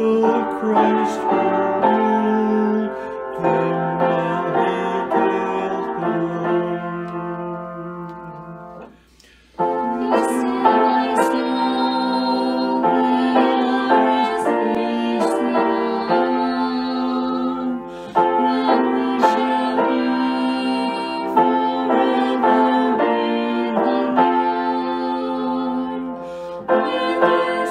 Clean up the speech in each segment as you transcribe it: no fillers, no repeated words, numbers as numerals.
will Christ hold, claim while he doth blow. Be still, my soul, where is peace now, when we shall be forever with the Lord. When there's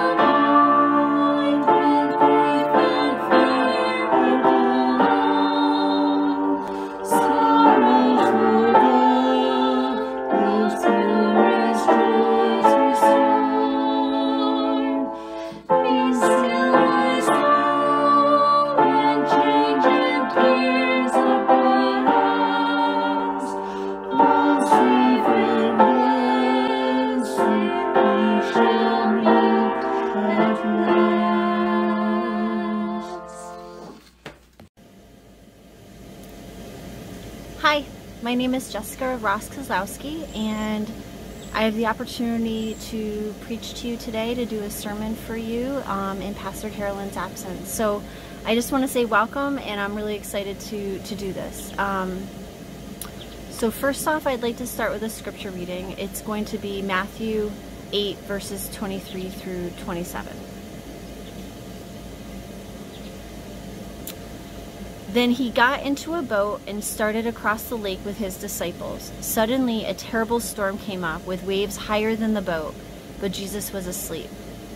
Hi, my name is Jessica Ross Kozlowski, and I have the opportunity to preach to you today, to do a sermon for you in Pastor Carolyn's absence. So I just want to say welcome, and I'm really excited to do this. So first off, I'd like to start with a scripture reading. It's going to be Matthew 8, verses 23 through 27. Then he got into a boat and started across the lake with his disciples. Suddenly, a terrible storm came up with waves higher than the boat, but Jesus was asleep.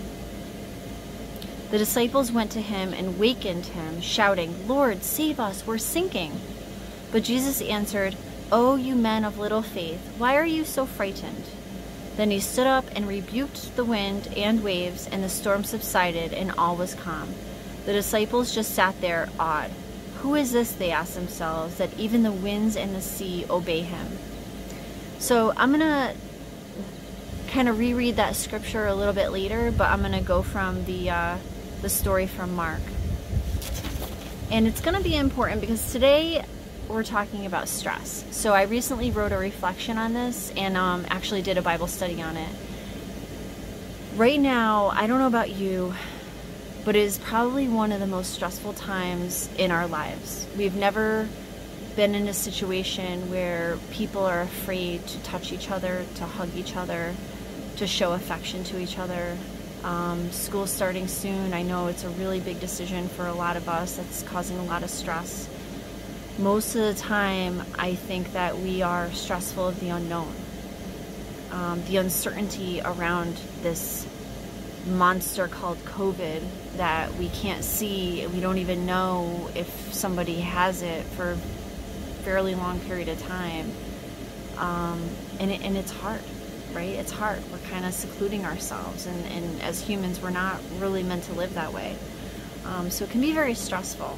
The disciples went to him and wakened him, shouting, "Lord, save us, we're sinking." But Jesus answered, "Oh, you men of little faith, why are you so frightened?" Then he stood up and rebuked the wind and waves, and the storm subsided, and all was calm. The disciples just sat there, awed. "Who is this," they asked themselves, "that even the winds and the sea obey him?" So I'm going to kind of reread that scripture a little bit later, but I'm going to go from the story from Mark. And it's going to be important because today we're talking about stress. So I recently wrote a reflection on this and actually did a Bible study on it. Right now, I don't know about you, but it is probably one of the most stressful times in our lives. We've never been in a situation where people are afraid to touch each other, to hug each other, to show affection to each other. School's starting soon. I know it's a really big decision for a lot of us. That's causing a lot of stress. Most of the time, I think that we are stressful of the unknown. The uncertainty around this monster called COVID that we can't see. We don't even know if somebody has it for a fairly long period of time. And it's hard, right? It's hard. We're kind of secluding ourselves, and as humans, we're not really meant to live that way. So it can be very stressful.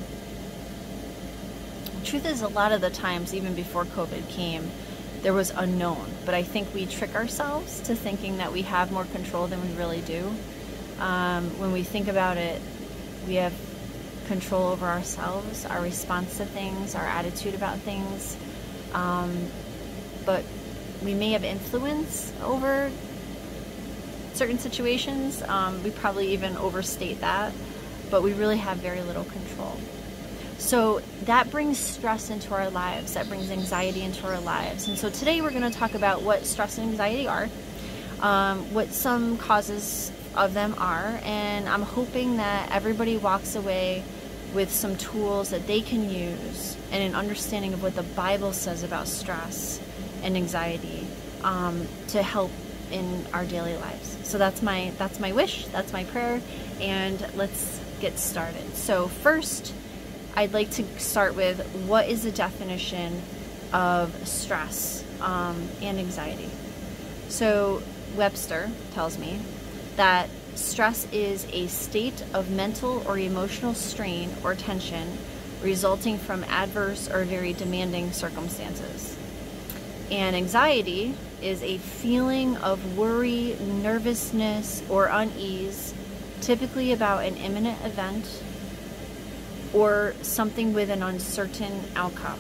The truth is, a lot of the times, even before COVID came, there was unknown, but I think we trick ourselves to thinking that we have more control than we really do. When we think about it, we have control over ourselves, our response to things, our attitude about things, but we may have influence over certain situations. We probably even overstate that, but we really have very little control. So that brings stress into our lives, that brings anxiety into our lives. And so today we're going to talk about what stress and anxiety are, what some causes of them are, and I'm hoping that everybody walks away with some tools that they can use and an understanding of what the Bible says about stress and anxiety to help in our daily lives. So that's my wish, that's my prayer, and let's get started. So first, I'd like to start with what is the definition of stress and anxiety. So Webster tells me that stress is a state of mental or emotional strain or tension resulting from adverse or very demanding circumstances. And anxiety is a feeling of worry, nervousness, or unease, typically about an imminent event or something with an uncertain outcome.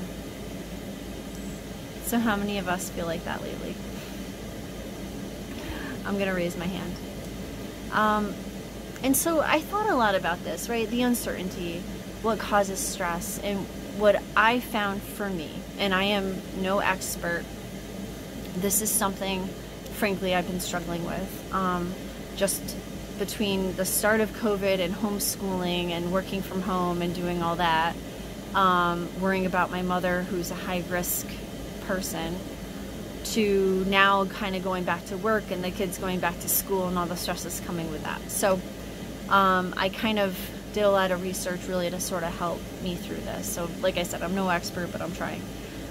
So how many of us feel like that lately? I'm gonna raise my hand. And so I thought a lot about this, right? The uncertainty, what causes stress, and what I found for me, and I am no expert, this is something, frankly, I've been struggling with. Just between the start of COVID and homeschooling and working from home and doing all that, worrying about my mother, who's a high-risk person, to now kind of going back to work and the kids going back to school and all the stresses coming with that. So I kind of did a lot of research really to sort of help me through this. So like I said, I'm no expert, but I'm trying.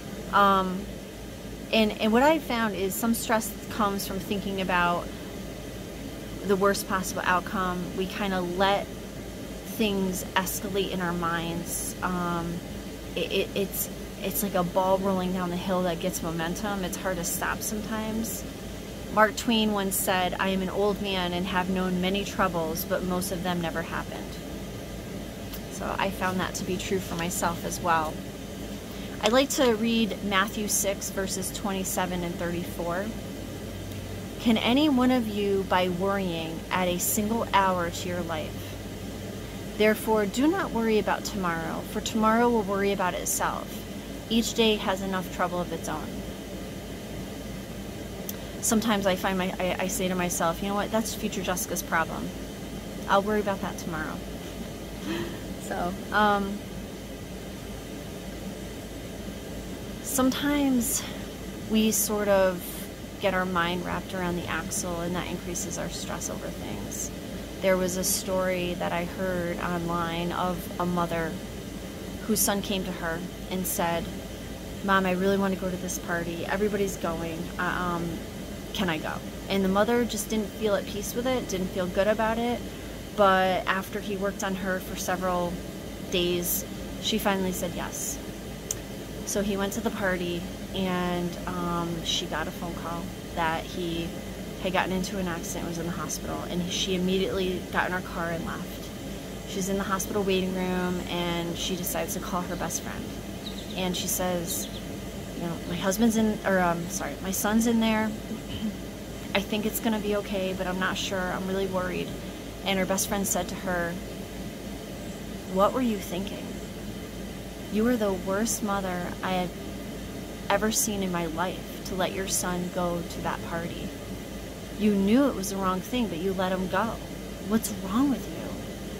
And what I found is some stress comes from thinking about the worst possible outcome. We kind of let things escalate in our minds. It's like a ball rolling down the hill that gets momentum. It's hard to stop sometimes. Mark Twain once said, "I am an old man and have known many troubles, but most of them never happened." So I found that to be true for myself as well. I'd like to read Matthew 6, verses 27 and 34. Can any one of you, by worrying, add a single hour to your life? Therefore, do not worry about tomorrow, for tomorrow will worry about itself. Each day has enough trouble of its own. Sometimes I find I say to myself, you know what, that's future Jessica's problem. I'll worry about that tomorrow. So, sometimes we sort of get our mind wrapped around the axle, and that increases our stress over things. There was a story that I heard online of a mother whose son came to her and said, "Mom, I really want to go to this party. Everybody's going. Can I go?" And the mother just didn't feel at peace with it, didn't feel good about it. But after he worked on her for several days, she finally said yes. So he went to the party, and she got a phone call that he had gotten into an accident, was in the hospital, and she immediately got in her car and left. She's in the hospital waiting room, and she decides to call her best friend. And she says, you know, my son's in there. I think it's gonna be okay, but I'm not sure. I'm really worried. And her best friend said to her, "What were you thinking? You were the worst mother I had ever seen in my life to let your son go to that party. You knew it was the wrong thing, but you let him go. What's wrong with you?"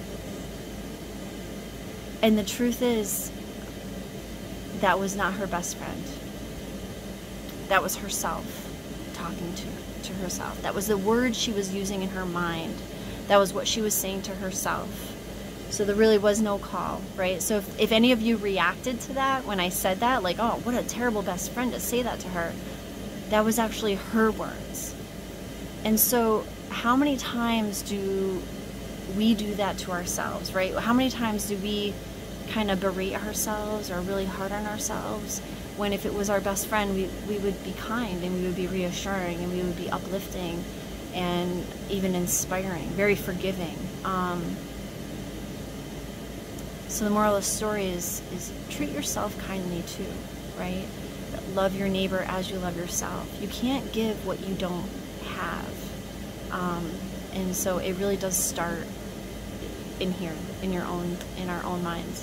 And the truth is, that was not her best friend. That was herself talking to herself. That was the word she was using in her mind. That was what she was saying to herself. So there really was no call, right? So if any of you reacted to that when I said that, like, oh, what a terrible best friend to say that to her, that was actually her words. And so how many times do we do that to ourselves, right? How many times do we kind of berate ourselves or really hard on ourselves, when if it was our best friend, we would be kind and we would be reassuring and we would be uplifting and even inspiring, very forgiving. So the moral of the story is treat yourself kindly too, right? Love your neighbor as you love yourself. You can't give what you don't have. And so it really does start in here, in our own minds.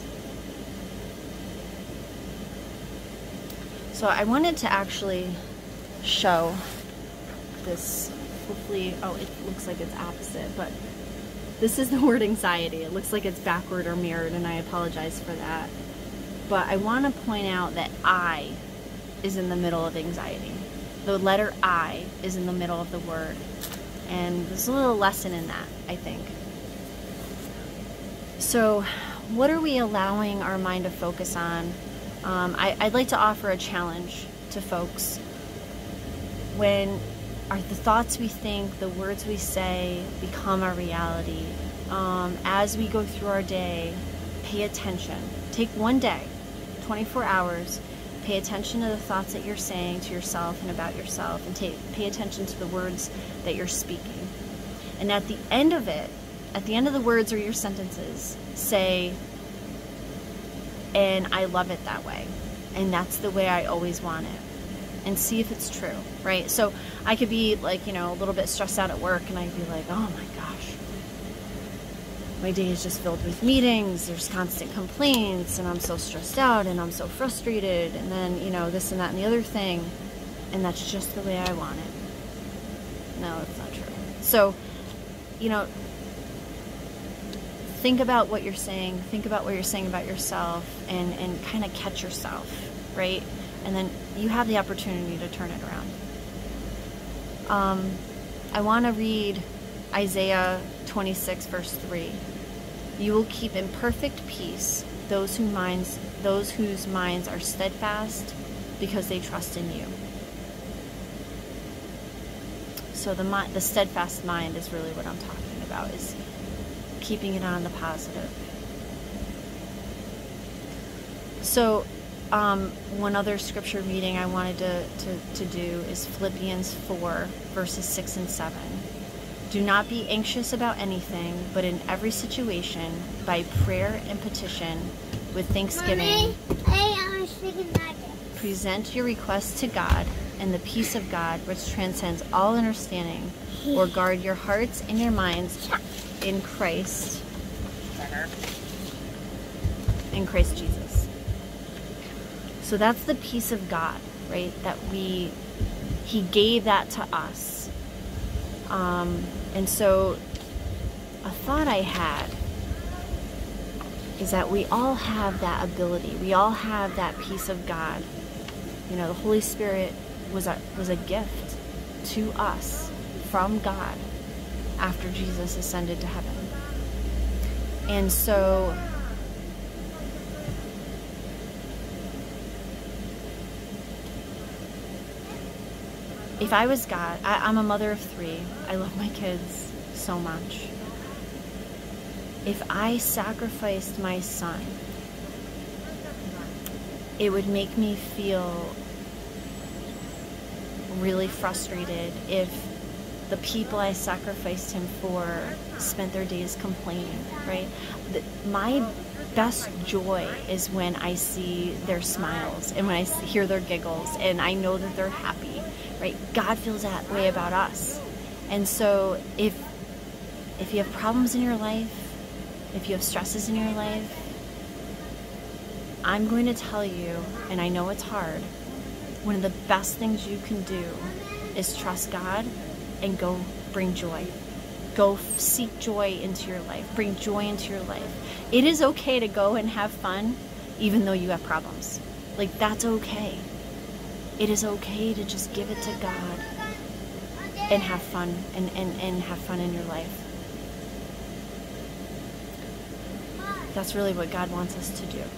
So I wanted to actually show this, hopefully, oh, it looks like it's opposite, but this is the word anxiety. It looks like it's backward or mirrored, and I apologize for that. But I want to point out that I is in the middle of anxiety. The letter I is in the middle of the word. And there's a little lesson in that, I think. So what are we allowing our mind to focus on? I'd like to offer a challenge to folks. When the thoughts we think, the words we say become our reality, as we go through our day, pay attention. Take one day, 24 hours, pay attention to the thoughts that you're saying to yourself and about yourself, and pay attention to the words that you're speaking. And at the end of it, at the end of the words or your sentences, say, "And I love it that way. And that's the way I always want it." And see if it's true, right? So I could be like, a little bit stressed out at work, and I'd be like, "Oh my gosh, my day is just filled with meetings, there's constant complaints, and I'm so stressed out, and I'm so frustrated, and then, you know, this and that and the other thing, and that's just the way I want it. No, that's not true. So, you know, think about what you're saying, think about what you're saying about yourself, and kind of catch yourself, right? And then you have the opportunity to turn it around. I want to read Isaiah 26 verse 3. You will keep in perfect peace those whose minds are steadfast because they trust in you. So the steadfast mind is really what I'm talking about, is keeping it on the positive. So one other scripture reading I wanted to do is Philippians 4 verses 6 and 7. Do not be anxious about anything, but in every situation, by prayer and petition, with thanksgiving, present your requests to God, and the peace of God, which transcends all understanding, will guard your hearts and your minds in Christ Jesus. So that's the peace of God, right? That He gave that to us. And so a thought I had is that we all have that ability. We all have that peace of God. You know, the Holy Spirit was a gift to us from God after Jesus ascended to heaven. And so if I was God, I'm a mother of 3. I love my kids so much. If I sacrificed my son, it would make me feel really frustrated if the people I sacrificed him for spent their days complaining, right? My best joy is when I see their smiles and when I hear their giggles and I know that they're happy, right? God feels that way about us. And so if you have problems in your life, if you have stresses in your life, I'm going to tell you, and I know it's hard, one of the best things you can do is trust God and go bring joy. Go seek joy into your life. Bring joy into your life. It is okay to go and have fun even though you have problems. Like, that's okay. It is okay to just give it to God and have fun and have fun in your life. That's really what God wants us to do.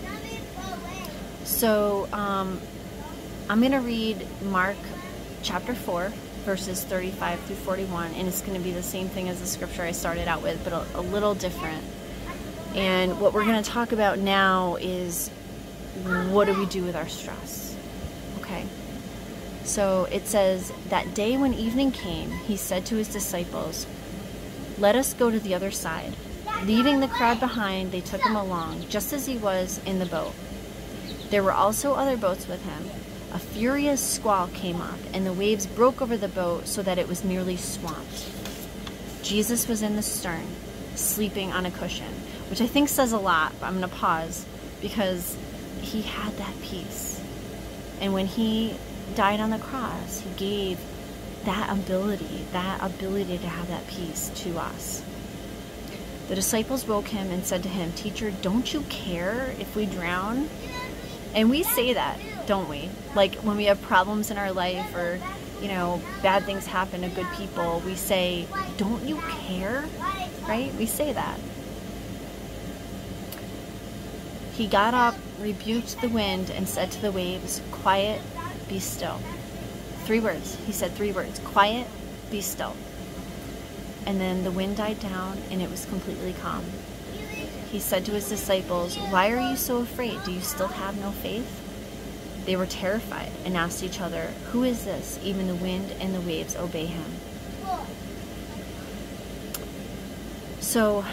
So I'm going to read Mark chapter 4, verses 35 through 41, and it's going to be the same thing as the scripture I started out with, but a little different. And what we're going to talk about now is, what do we do with our stress? Okay. So it says, that day when evening came, he said to his disciples, "Let us go to the other side." Leaving the crowd behind, they took him along, just as he was in the boat. There were also other boats with him. A furious squall came up, and the waves broke over the boat so that it was nearly swamped. Jesus was in the stern, sleeping on a cushion, which I think says a lot, but I'm going to pause, because he had that peace. And when he died on the cross, he gave that ability to have that peace to us. The disciples woke him and said to him, "Teacher, don't you care if we drown?" And we say that, don't we? Like, when we have problems in our life, or, you know, bad things happen to good people, we say, "Don't you care?" Right? We say that. He got up, rebuked the wind, and said to the waves, "Quiet, be still." 3 words. He said 3 words. Quiet, be still. And then the wind died down, and it was completely calm. He said to his disciples, "Why are you so afraid? Do you still have no faith?" They were terrified and asked each other, "Who is this? Even the wind and the waves obey him." So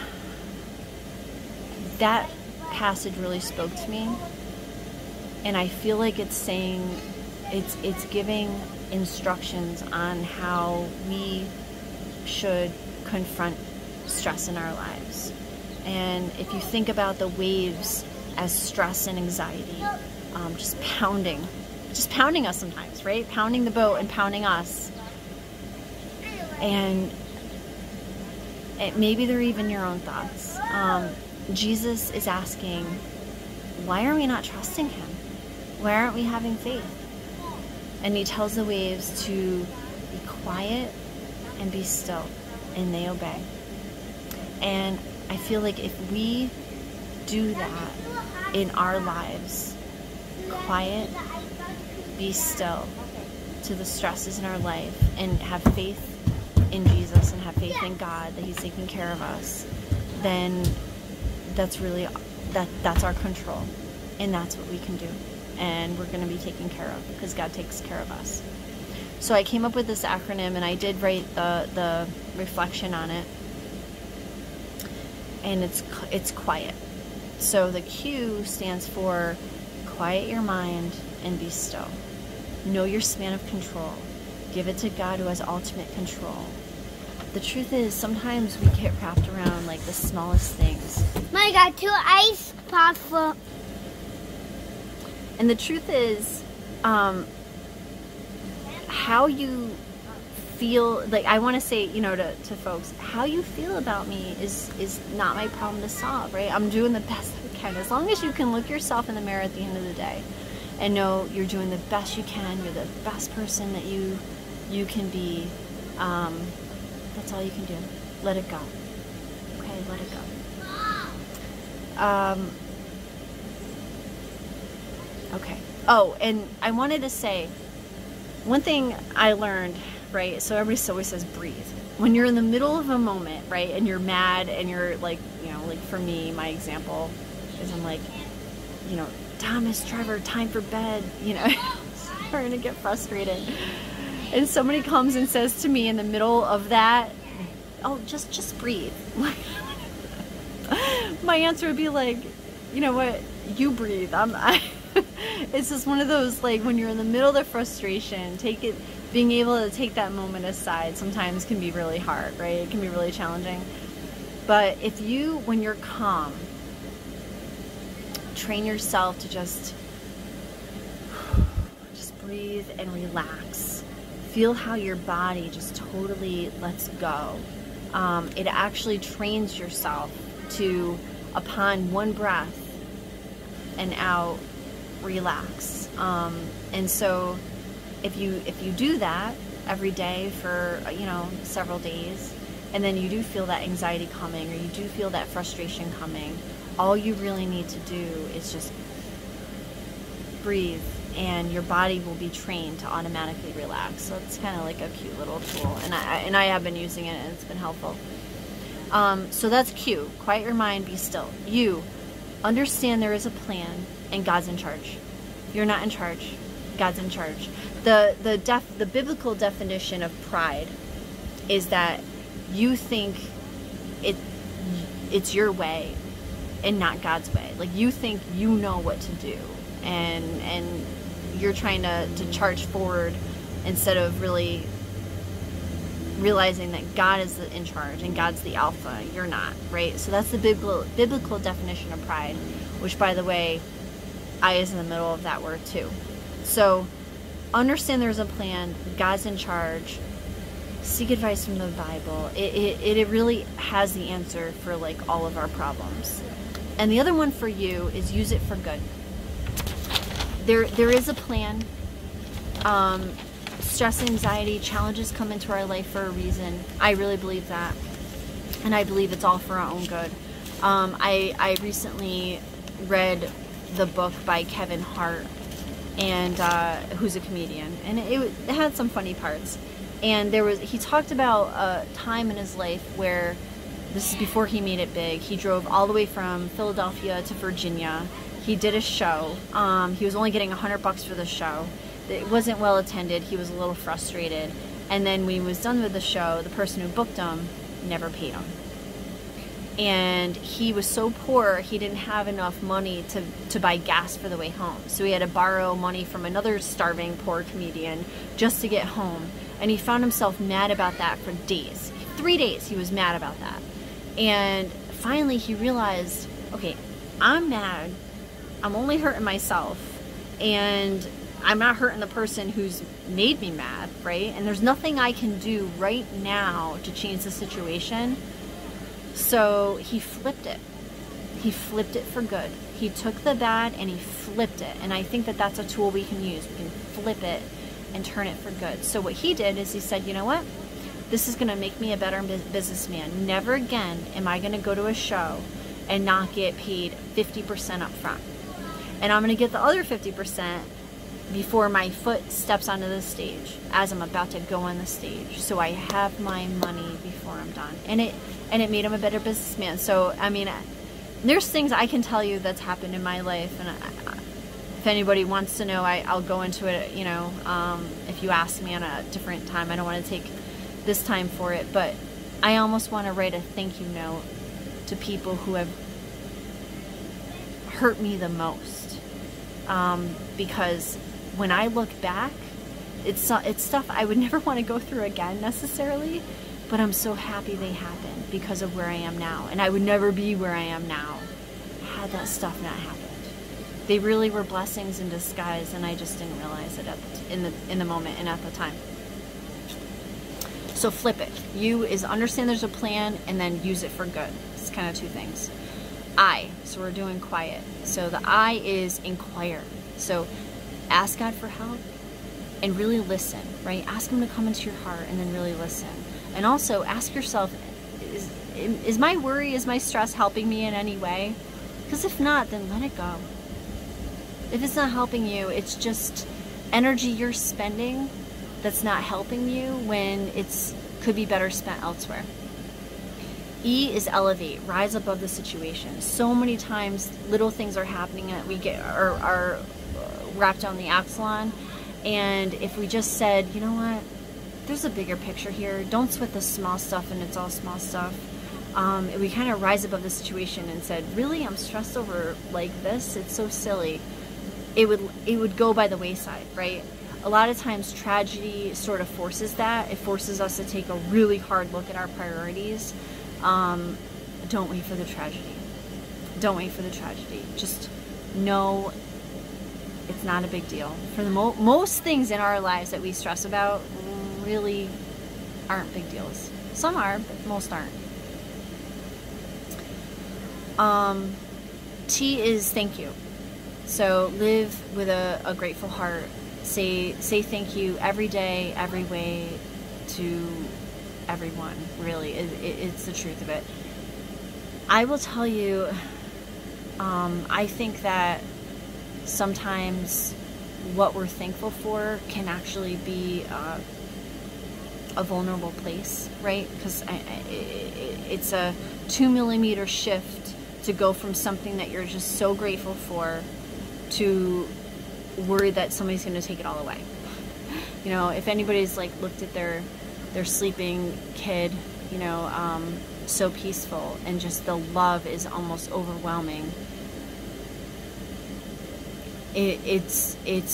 that passage really spoke to me, and I feel like it's saying, it's giving instructions on how we should confront stress in our lives. And if you think about the waves as stress and anxiety, just pounding us sometimes, right? Pounding the boat and pounding us. And maybe they're even your own thoughts. Jesus is asking, why are we not trusting him? Why aren't we having faith? And he tells the waves to be quiet and be still, and they obey. And I feel like if we do that in our lives, quiet, be still to the stresses in our life, and have faith in Jesus and have faith in God that he's taking care of us, then that's really, that's our control, and that's what we can do, and we're going to be taken care of because God takes care of us. So I came up with this acronym, and I did write the reflection on it, and it's quiet. So the Q stands for quiet your mind and be still. Know your span of control. Give it to God who has ultimate control. The truth is, sometimes we get wrapped around like the smallest things. I got 2 ice pops for. And the truth is, how you feel, like I want to say, to folks, how you feel about me is not my problem to solve, right? I'm doing the best I can. As long as you can look yourself in the mirror at the end of the day and know you're doing the best you can, you're the best person that you can be, that's all you can do. Let it go. Okay, let it go. Okay. Oh, and I wanted to say, one thing I learned, right? So everybody always says breathe. When you're in the middle of a moment, right, and you're mad and you're like, like for me, my example is I'm like, Thomas, Trevor, time for bed, starting to get frustrated. And somebody comes and says to me in the middle of that, oh, just breathe. My answer would be like, you know what, you breathe. It's just one of those, like, when you're in the middle of the frustration, being able to take that moment aside sometimes can be really hard, right? It can be really challenging. But when you're calm, train yourself to just breathe and relax. Feel how your body just totally lets go. It actually trains yourself to, upon one breath and out, relax. And so if you do that every day for several days, and then you do feel that anxiety coming, or you do feel that frustration coming, all you really need to do is just breathe, and your body will be trained to automatically relax. So it's kind of like a cute little tool, and I have been using it, and it's been helpful. So that's Q. Quiet your mind, be still. U. Understand there is a plan, and God's in charge. You're not in charge. God's in charge. The biblical definition of pride is that you think it's your way and not God's way. Like, you think you know what to do, and you're trying to charge forward instead of really realizing that God is in charge and God's the alpha. You're not, right? So that's the biblical definition of pride, which, by the way, I is in the middle of that word too. So understand there's a plan. God's in charge. Seek advice from the Bible. It really has the answer for like all of our problems. And the other one for you is use it for good. There is a plan. Stress, anxiety, challenges come into our life for a reason. I really believe that. And I believe it's all for our own good. I recently read the book by Kevin Hart, and who's a comedian, and it had some funny parts. And he talked about a time in his life where, this is before he made it big, he drove all the way from Philadelphia to Virginia. He did a show. He was only getting $100 for the show. It wasn't well attended. He was a little frustrated. And then when he was done with the show, the person who booked him never paid him. And he was so poor, he didn't have enough money to buy gas for the way home. So he had to borrow money from another starving poor comedian just to get home. And he found himself mad about that for days. 3 days he was mad about that. And finally he realized, okay, I'm mad. I'm only hurting myself, and I'm not hurting the person who's made me mad, right? And there's nothing I can do right now to change the situation. So he flipped it. He flipped it for good. He took the bad and he flipped it. And I think that that's a tool we can use. We can flip it and turn it for good. So what he did is he said, you know what? This is going to make me a better businessman. Never again am I going to go to a show and not get paid 50% up front. And I'm going to get the other 50% before my foot steps onto the stage, as I'm about to go on the stage. So I have my money before I'm done. And it made him a better businessman. So, I mean, there's things I can tell you that's happened in my life, and if anybody wants to know, I'll go into it, you know, if you ask me on a different time. I don't want to take this time for it, but I almost want to write a thank you note to people who have hurt me the most, because when I look back, it's stuff I would never want to go through again necessarily, but I'm so happy they happened because of where I am now. And I would never be where I am now had that stuff not happened. They really were blessings in disguise, and I just didn't realize it in the moment and at the time. So flip it. You is understand there's a plan, and then use it for good. It's kind of two things. I, so we're doing quiet. So the I is inquire. So ask God for help and really listen, right? Ask him to come into your heart and then really listen. And also ask yourself, is my worry, is my stress helping me in any way? Because if not, then let it go. If it's not helping you, it's just energy you're spending that's not helping you when it's could be better spent elsewhere. E is elevate, rise above the situation. So many times little things are happening that we get are wrapped on the axle on, and if we just said, you know what, there's a bigger picture here, don't sweat the small stuff and it's all small stuff. We kind of rise above the situation and said, really, I'm stressed over like this, it's so silly. It would go by the wayside, right? A lot of times tragedy sort of forces that. It forces us to take a really hard look at our priorities. Don't wait for the tragedy. Don't wait for the tragedy. Just know it's not a big deal. For the most things in our lives that we stress about really aren't big deals. Some are, but most aren't. T is thank you. So live with a grateful heart. Say thank you every day, every way, to everyone, really. It's the truth of it. I will tell you, I think that sometimes what we're thankful for can actually be a vulnerable place, right? Because it's a 2mm shift to go from something that you're just so grateful for to worried that somebody's going to take it all away. You know, if anybody's like looked at their sleeping kid, you know, so peaceful, and just the love is almost overwhelming. It's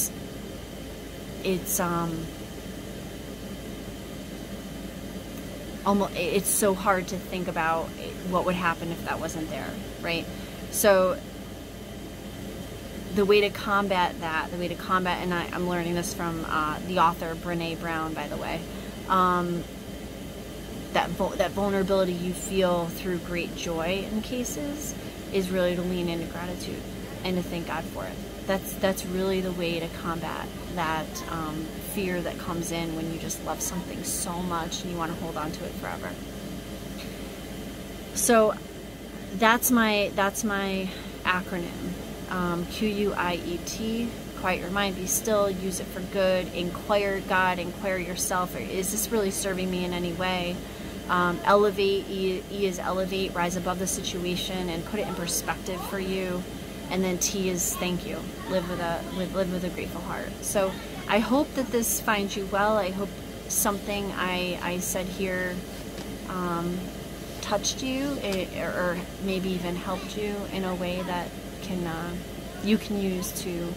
almost, it's so hard to think about what would happen if that wasn't there, right? So the way to combat that, and I'm learning this from the author Brené Brown, by the way, that vulnerability you feel through great joy in cases is really to lean into gratitude and to thank God for it. That's really the way to combat that fear that comes in when you just love something so much and you want to hold on to it forever. So that's my acronym. QUIET, quiet your mind, be still, use it for good, inquire God, inquire yourself, is this really serving me in any way? Elevate, E is elevate, rise above the situation and put it in perspective for you. And then T is thank you, live with a grateful heart. So I hope that this finds you well. I hope something I said here touched you, or maybe even helped you in a way that you can use to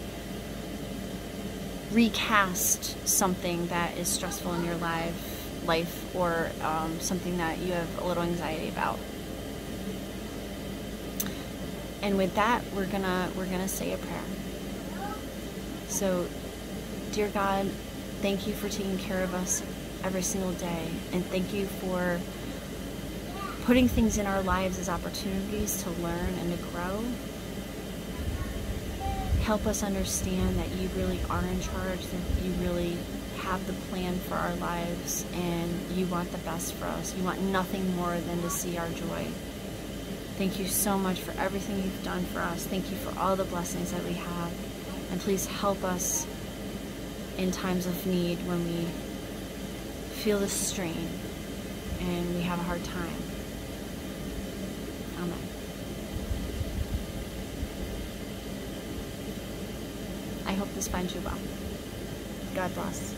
recast something that is stressful in your life, or something that you have a little anxiety about. And with that, we're gonna say a prayer. So, dear God, thank you for taking care of us every single day, and thank you for putting things in our lives as opportunities to learn and to grow. Help us understand that you really are in charge, that you really have the plan for our lives, and you want the best for us. You want nothing more than to see our joy. Thank you so much for everything you've done for us. Thank you for all the blessings that we have. And please help us in times of need when we feel the strain and we have a hard time. Amen. I hope this finds you well. God bless.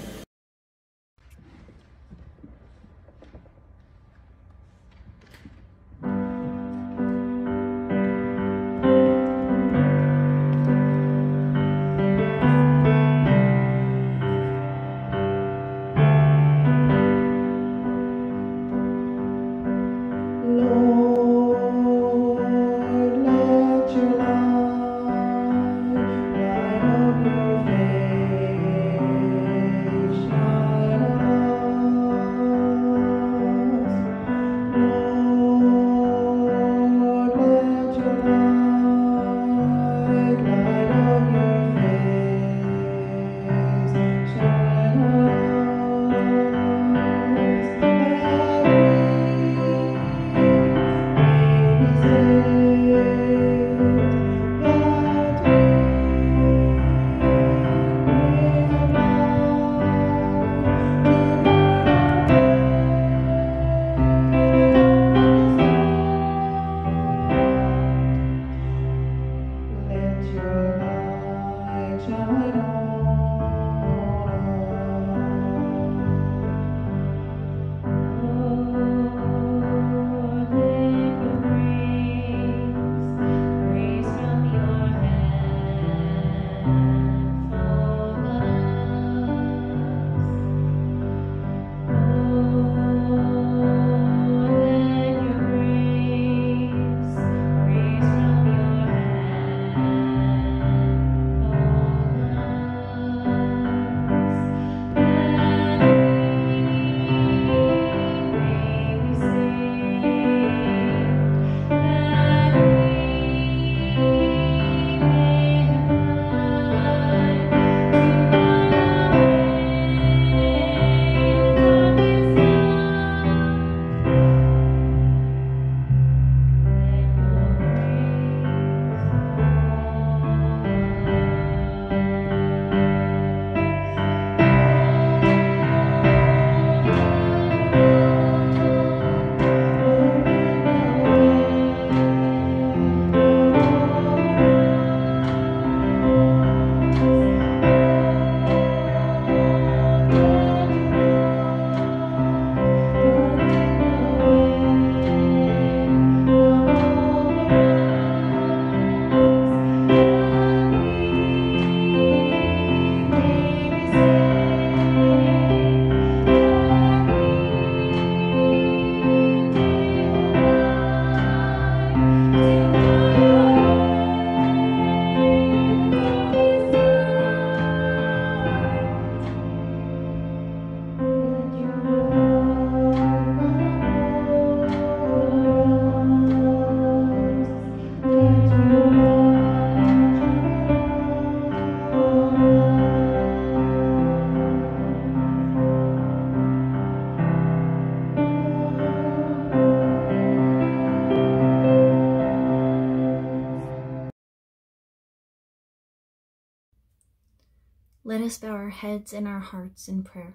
Let us bow our heads and our hearts in prayer.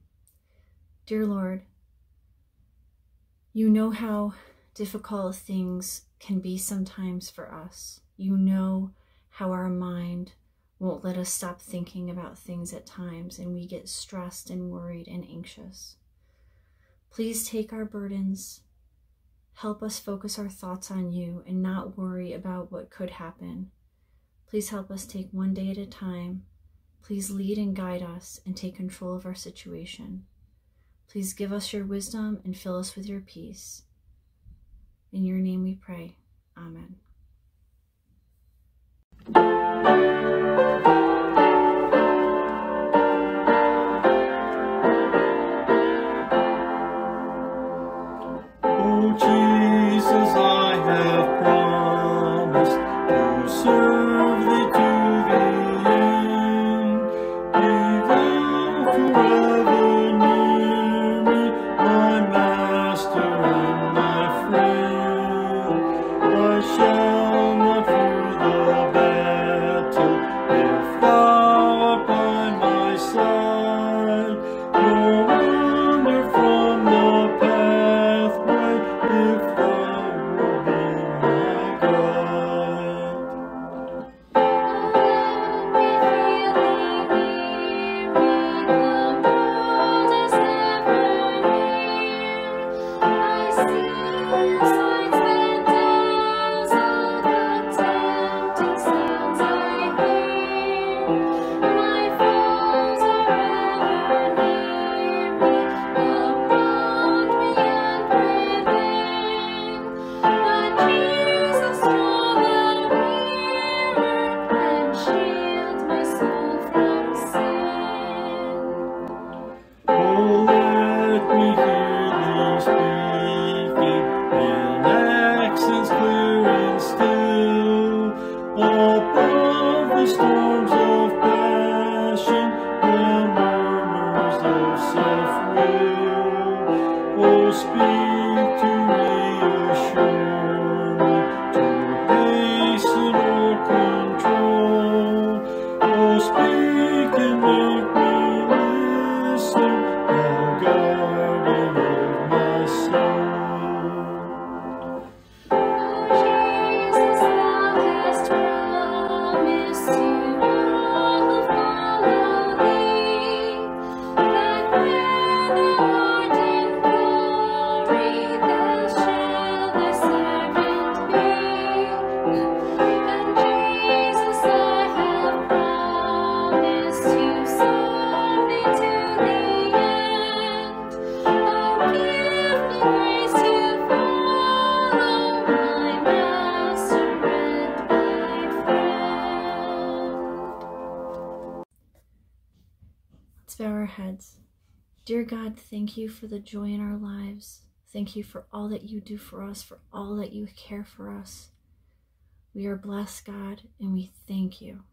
Dear Lord, you know how difficult things can be sometimes for us. You know how our mind won't let us stop thinking about things at times, and we get stressed and worried and anxious. Please take our burdens, help us focus our thoughts on you and not worry about what could happen. Please help us take one day at a time. Please lead and guide us and take control of our situation. Please give us your wisdom and fill us with your peace. In your name we pray. Amen. Dear God, thank you for the joy in our lives. Thank you for all that you do for us, for all that you care for us. We are blessed, God, and we thank you.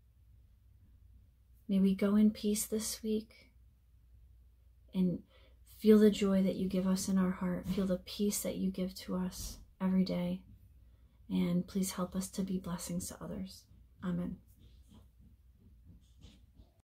May we go in peace this week and feel the joy that you give us in our heart. Feel the peace that you give to us every day. And please help us to be blessings to others. Amen.